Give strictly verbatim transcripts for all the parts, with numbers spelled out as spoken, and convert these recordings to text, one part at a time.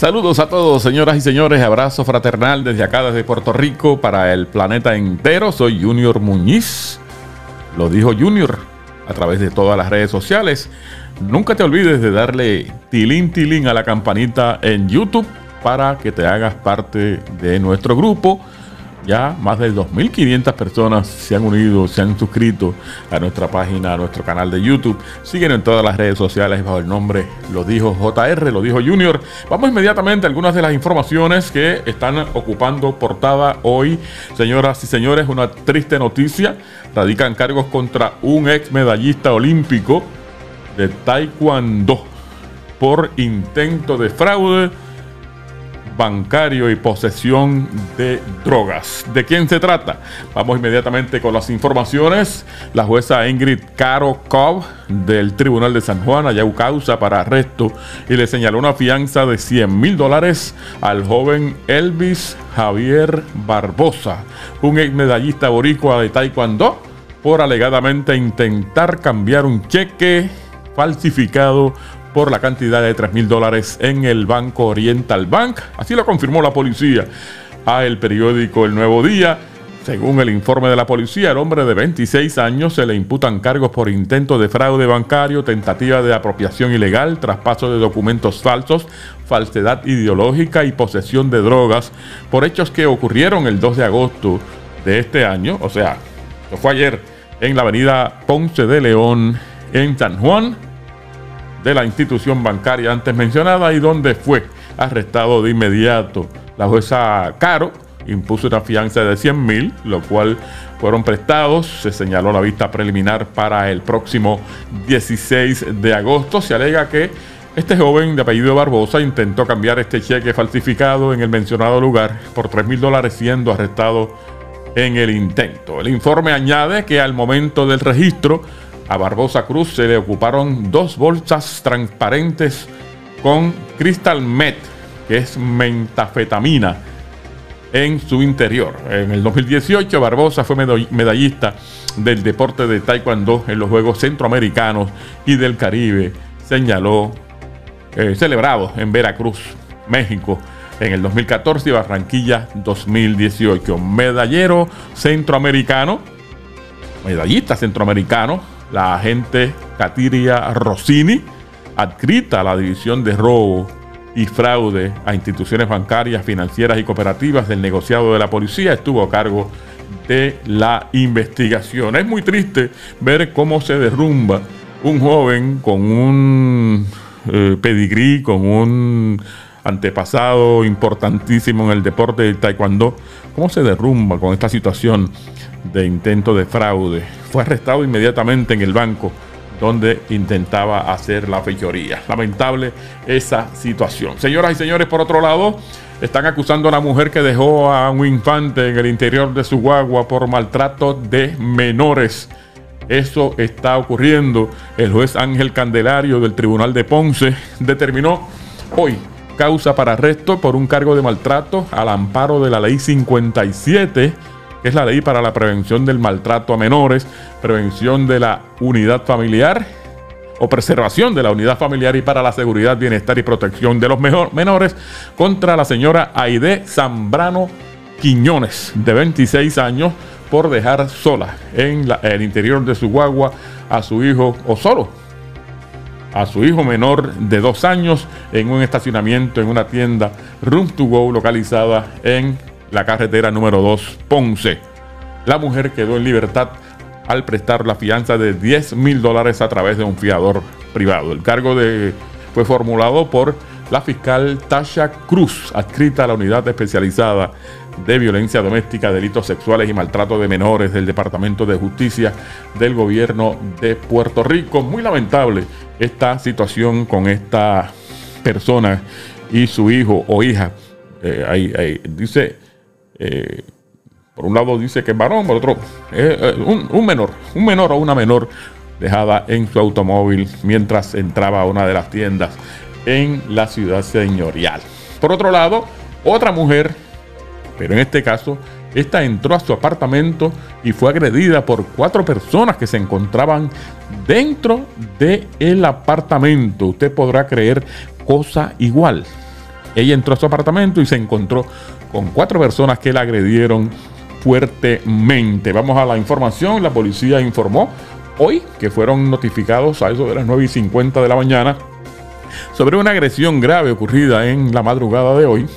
Saludos a todos, señoras y señores. Abrazo fraternal desde acá, desde Puerto Rico, para el planeta entero. Soy Junior Muñiz. Lo dijo Junior a través de todas las redes sociales. Nunca te olvides de darle tilín tilín a la campanita en YouTube para que te hagas parte de nuestro grupo. Ya más de dos mil quinientas personas se han unido, se han suscrito a nuestra página, a nuestro canal de YouTube. Síguenos en todas las redes sociales bajo el nombre Lo Dijo J R, Lo Dijo Junior. Vamos inmediatamente a algunas de las informaciones que están ocupando portada hoy. Señoras y señores, una triste noticia. Radican cargos contra un ex medallista olímpico de Taekwondo por intento de fraude bancario y posesión de drogas. ¿De quién se trata? Vamos inmediatamente con las informaciones. La jueza Ingrid Caro Cobb del Tribunal de San Juan halló causa para arresto y le señaló una fianza de cien mil dólares al joven Elvis Javier Barbosa, un ex medallista boricua de Taekwondo, por alegadamente intentar cambiar un cheque falsificado por la cantidad de tres mil dólares en el Banco Oriental Bank. Así lo confirmó la policía a el periódico El Nuevo Día. Según el informe de la policía, el hombre de veintiséis años se le imputan cargos por intento de fraude bancario, tentativa de apropiación ilegal, traspaso de documentos falsos, falsedad ideológica y posesión de drogas, por hechos que ocurrieron el dos de agosto de este año, o sea, lo fue ayer, en la avenida Ponce de León, en San Juan, de la institución bancaria antes mencionada, y donde fue arrestado de inmediato. La jueza Caro impuso una fianza de cien mil, lo cual fueron prestados. Se señaló la vista preliminar para el próximo dieciséis de agosto. Se alega que este joven de apellido Barbosa intentó cambiar este cheque falsificado en el mencionado lugar por tres mil dólares, siendo arrestado en el intento. El informe añade que al momento del registro a Barbosa Cruz se le ocuparon dos bolsas transparentes con Crystal Meth, que es metafetamina, en su interior. En el dos mil dieciocho, Barbosa fue medallista del deporte de Taekwondo en los Juegos Centroamericanos y del Caribe, señaló, eh, celebrados en Veracruz, México, en el dos mil catorce y Barranquilla dos mil dieciocho. Medallero centroamericano, medallista centroamericano, la agente Katiria Rossini, adscrita a la División de Robo y Fraude a instituciones bancarias, financieras y cooperativas del negociado de la policía, estuvo a cargo de la investigación. Es muy triste ver cómo se derrumba un joven con un eh, pedigrí, con un antepasado importantísimo en el deporte del taekwondo, cómo se derrumba con esta situación de intento de fraude. Fue arrestado inmediatamente en el banco donde intentaba hacer la fechoría. Lamentable esa situación. Señoras y señores, por otro lado, están acusando a una mujer que dejó a un infante en el interior de su guagua por maltrato de menores. Eso está ocurriendo. El juez Ángel Candelario del Tribunal de Ponce determinó hoy causa para arresto por un cargo de maltrato al amparo de la ley cincuenta y siete, que es la ley para la prevención del maltrato a menores, prevención de la unidad familiar o preservación de la unidad familiar y para la seguridad, bienestar y protección de los mejor, menores, contra la señora Aide Zambrano Quiñones, de veintiséis años, por dejar sola en la, el interior de su guagua a su hijo, o solo a su hijo menor de dos años, en un estacionamiento en una tienda Room to Go localizada en la carretera número dos, Ponce. La mujer quedó en libertad al prestar la fianza de diez mil dólares a través de un fiador privado. El cargo de, fue formulado por la fiscal Tasha Cruz, adscrita a la unidad especializada de violencia doméstica, delitos sexuales y maltrato de menores del Departamento de Justicia del Gobierno de Puerto Rico. Muy lamentable esta situación con esta persona y su hijo o hija. Eh, ahí, ahí, dice... Eh, por un lado dice que es varón, por otro eh, eh, un, un menor, un menor o una menor dejada en su automóvil mientras entraba a una de las tiendas en la ciudad señorial. Por otro lado, otra mujer, pero en este caso, esta entró a su apartamento y fue agredida por cuatro personas que se encontraban dentro del apartamento. Usted podrá creer cosa igual. Ella entró a su apartamento y se encontró con cuatro personas que la agredieron fuertemente. Vamos a la información. La policía informó hoy que fueron notificados a eso de las nueve y cincuenta de la mañana sobre una agresión grave ocurrida en la madrugada de hoy,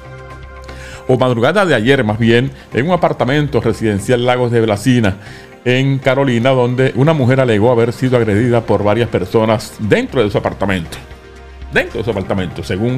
o madrugada de ayer más bien, en un apartamento residencial Lagos de Blasina, en Carolina, donde una mujer alegó haber sido agredida por varias personas dentro de su apartamento. Dentro de su apartamento, según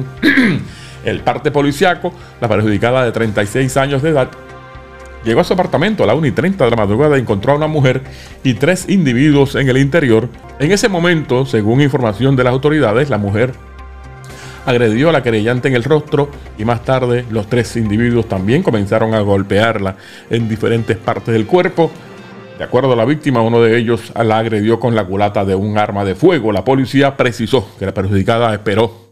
el parte policiaco, la perjudicada de treinta y seis años de edad llegó a su apartamento a la una y treinta de la madrugada y encontró a una mujer y tres individuos en el interior. En ese momento, según información de las autoridades, la mujer agredió a la querellante en el rostro y más tarde los tres individuos también comenzaron a golpearla en diferentes partes del cuerpo. De acuerdo a la víctima, uno de ellos la agredió con la culata de un arma de fuego. La policía precisó que la perjudicada esperó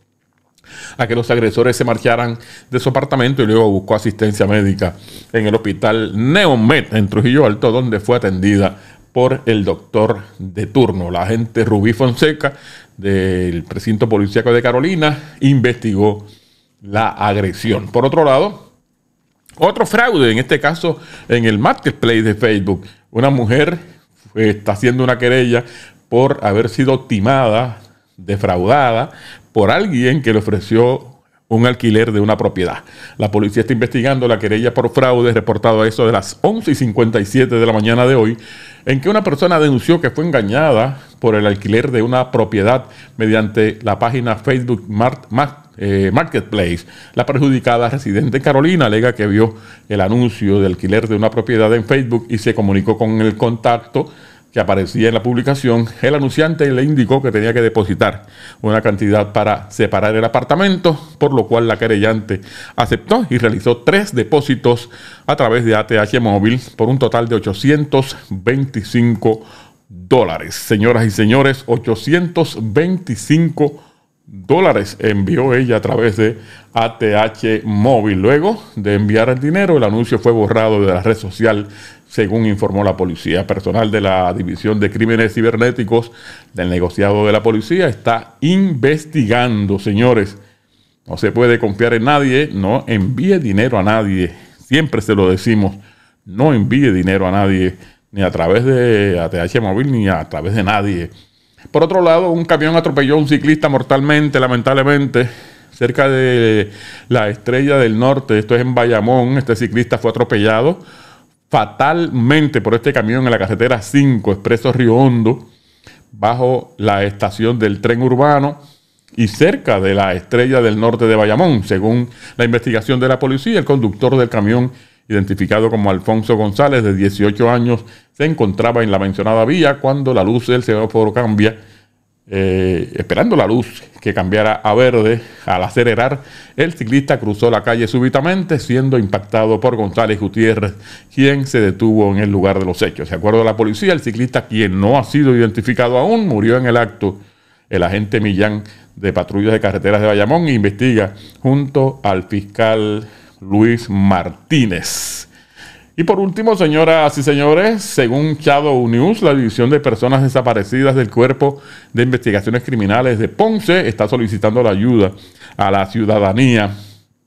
a que los agresores se marcharan de su apartamento y luego buscó asistencia médica en el hospital Neomed en Trujillo Alto, donde fue atendida por el doctor de turno. La agente Rubí Fonseca del precinto policíaco de Carolina investigó la agresión. Por otro lado, otro fraude, en este caso en el marketplace de Facebook. Una mujer está haciendo una querella por haber sido timada, defraudada por alguien que le ofreció un alquiler de una propiedad. La policía está investigando la querella por fraude reportado a eso de las once y cincuenta y siete de la mañana de hoy, en que una persona denunció que fue engañada por el alquiler de una propiedad mediante la página Facebook Mart, Mart, eh, Marketplace. La perjudicada, residente en Carolina, alega que vio el anuncio de alquiler de una propiedad en Facebook y se comunicó con el contacto que aparecía en la publicación. El anunciante le indicó que tenía que depositar una cantidad para separar el apartamento, por lo cual la querellante aceptó y realizó tres depósitos a través de A T H Móvil por un total de ochocientos veinticinco dólares. Señoras y señores, ochocientos veinticinco dólares envió ella a través de A T H Móvil. Luego de enviar el dinero, el anuncio fue borrado de la red social, según informó la policía. Personal de la División de Crímenes Cibernéticos del negociado de la policía está investigando, señores. No se puede confiar en nadie, no envíe dinero a nadie. Siempre se lo decimos, no envíe dinero a nadie, ni a través de A T H Móvil, ni a través de nadie. Por otro lado, un camión atropelló a un ciclista mortalmente, lamentablemente, cerca de la Estrella del Norte. Esto es en Bayamón. Este ciclista fue atropellado fatalmente por este camión en la carretera cinco, Expreso Río Hondo, bajo la estación del tren urbano y cerca de la Estrella del Norte de Bayamón. Según la investigación de la policía, el conductor del camión, identificado como Alfonso González, de dieciocho años, se encontraba en la mencionada vía cuando la luz del semáforo cambia, eh, esperando la luz que cambiara a verde. Al acelerar, el ciclista cruzó la calle súbitamente, siendo impactado por González Gutiérrez, quien se detuvo en el lugar de los hechos. De acuerdo a la policía, el ciclista, quien no ha sido identificado aún, murió en el acto. El agente Millán de Patrullas de Carreteras de Bayamón investiga junto al fiscal Luis Martínez. Y por último, señoras y señores, según Shadow News, la División de Personas Desaparecidas del Cuerpo de Investigaciones Criminales de Ponce está solicitando la ayuda a la ciudadanía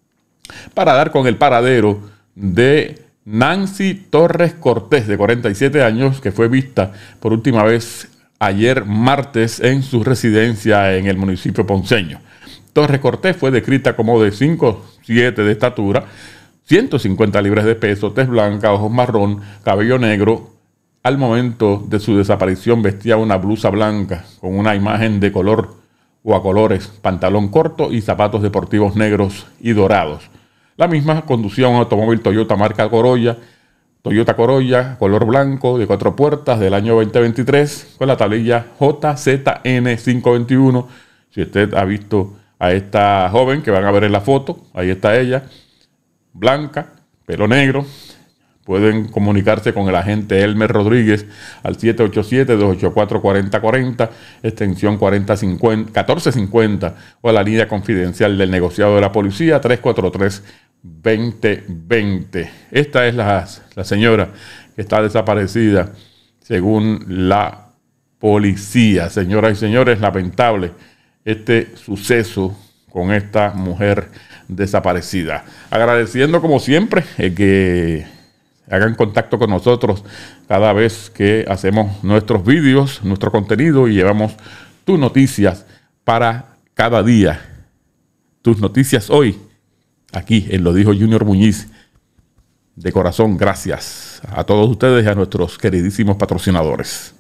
para dar con el paradero de Nancy Torres Cortés, de cuarenta y siete años, que fue vista por última vez ayer martes en su residencia en el municipio ponceño. Torres Cortés fue descrita como de cinco siete de estatura, ciento cincuenta libras de peso, tez blanca, ojos marrón, cabello negro. Al momento de su desaparición vestía una blusa blanca con una imagen de color o a colores, pantalón corto y zapatos deportivos negros y dorados. La misma conducía un automóvil Toyota marca Corolla, Toyota Corolla, color blanco, de cuatro puertas, del año veinte veintitrés, con la tablilla J Z N quinientos veintiuno. Si usted ha visto a esta joven que van a ver en la foto, ahí está ella, blanca, pelo negro. Pueden comunicarse con el agente Elmer Rodríguez al siete ocho siete, dos ocho cuatro, cuatro cero cuatro cero, extensión catorce cincuenta, o a la línea confidencial del negociado de la policía, tres cuatro tres, dos cero dos cero. Esta es la, la señora que está desaparecida según la policía. Señoras y señores, lamentable este suceso con esta mujer desaparecida. Agradeciendo como siempre eh, que hagan contacto con nosotros cada vez que hacemos nuestros vídeos, nuestro contenido y llevamos tus noticias para cada día. Tus noticias hoy, aquí en Lo Dijo Junior Muñiz. De corazón, gracias a todos ustedes y a nuestros queridísimos patrocinadores.